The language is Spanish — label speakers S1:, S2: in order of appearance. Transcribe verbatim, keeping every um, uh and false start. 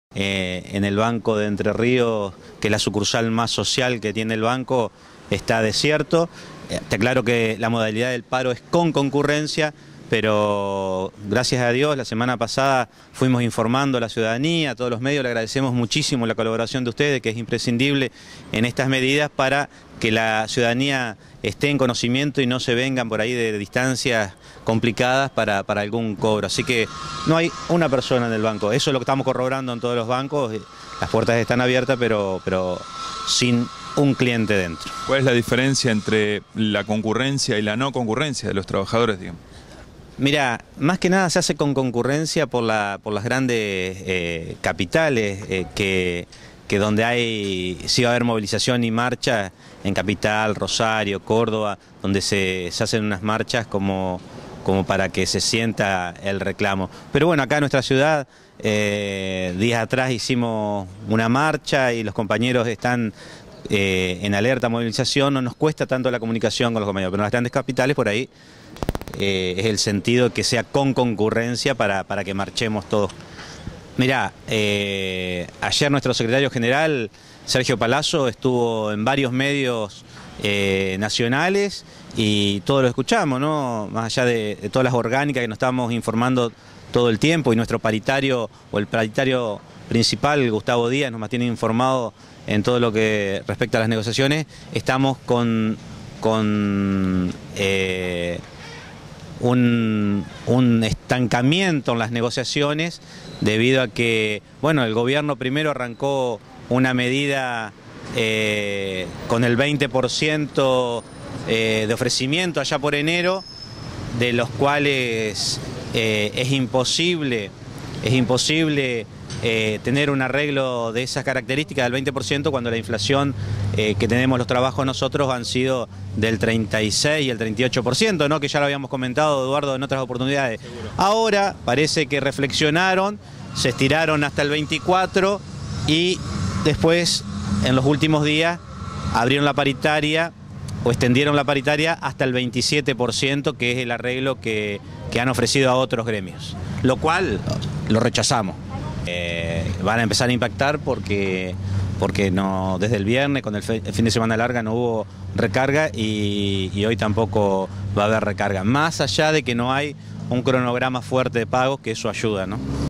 S1: Eh, en el Banco de Entre Ríos, que es la sucursal más social que tiene el banco, está desierto. Eh, te aclaro que la modalidad del paro es con concurrencia, pero gracias a Dios la semana pasada fuimos informando a la ciudadanía, a todos los medios. Le agradecemos muchísimo la colaboración de ustedes, que es imprescindible en estas medidas para que la ciudadanía esté en conocimiento y no se vengan por ahí de distancias complicadas para, para algún cobro. Así que no hay una persona en el banco, eso es lo que estamos corroborando en todos los bancos. Las puertas están abiertas, pero, pero sin un cliente dentro.
S2: ¿Cuál es la diferencia entre la concurrencia y la no concurrencia de los trabajadores, digamos?
S1: Mira, más que nada se hace con concurrencia por, la, por las grandes eh, capitales, eh, que, que donde hay, sí va a haber movilización y marcha en Capital, Rosario, Córdoba, donde se, se hacen unas marchas como, como para que se sienta el reclamo. Pero bueno, acá en nuestra ciudad, eh, días atrás hicimos una marcha y los compañeros están eh, en alerta movilización. No nos cuesta tanto la comunicación con los compañeros, pero en las grandes capitales por ahí eh, es el sentido de que sea con concurrencia para, para que marchemos todos. Mirá, eh, ayer nuestro secretario general, Sergio Palazzo, estuvo en varios medios eh, nacionales y todos lo escuchamos, ¿no? Más allá de, de todas las orgánicas que nos estamos informando todo el tiempo, y nuestro paritario o el paritario principal, Gustavo Díaz, nos mantiene informado en todo lo que respecta a las negociaciones. Estamos con, con eh, un, un estancamiento en las negociaciones debido a que, bueno, el gobierno primero arrancó una medida eh, con el veinte por ciento eh, de ofrecimiento allá por enero, de los cuales eh, es imposible, es imposible eh, tener un arreglo de esas características del veinte por ciento cuando la inflación eh, que tenemos los trabajos nosotros han sido del treinta y seis y el treinta y ocho por ciento, ¿no? Que ya lo habíamos comentado, Eduardo, en otras oportunidades. Seguro. Ahora parece que reflexionaron, se estiraron hasta el veinticuatro y después, en los últimos días, abrieron la paritaria o extendieron la paritaria hasta el veintisiete por ciento, que es el arreglo que, que han ofrecido a otros gremios, lo cual lo rechazamos. Eh, van a empezar a impactar porque, porque no, desde el viernes, con el, fe, el fin de semana larga, no hubo recarga y, y hoy tampoco va a haber recarga, más allá de que no hay un cronograma fuerte de pagos, que eso ayuda, ¿no?